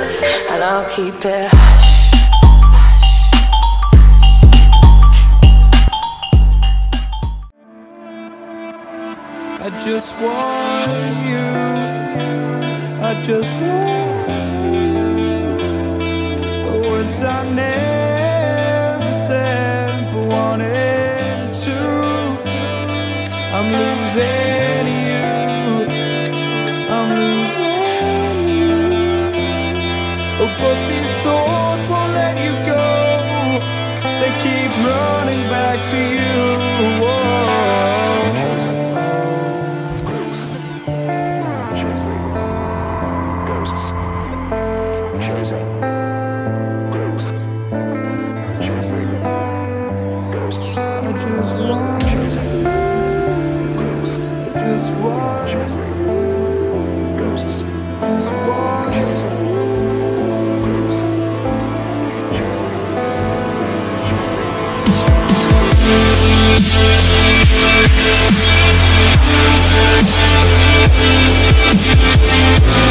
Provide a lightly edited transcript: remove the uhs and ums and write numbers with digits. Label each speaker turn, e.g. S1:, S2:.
S1: us, and I'll keep it hush.
S2: I just want you, I just want you. The words I never said but wanted to. I'm losing you, I'm losing you. Oh, but these thoughts won't let you go. They keep running back to you. Whoa.
S1: Ghosts.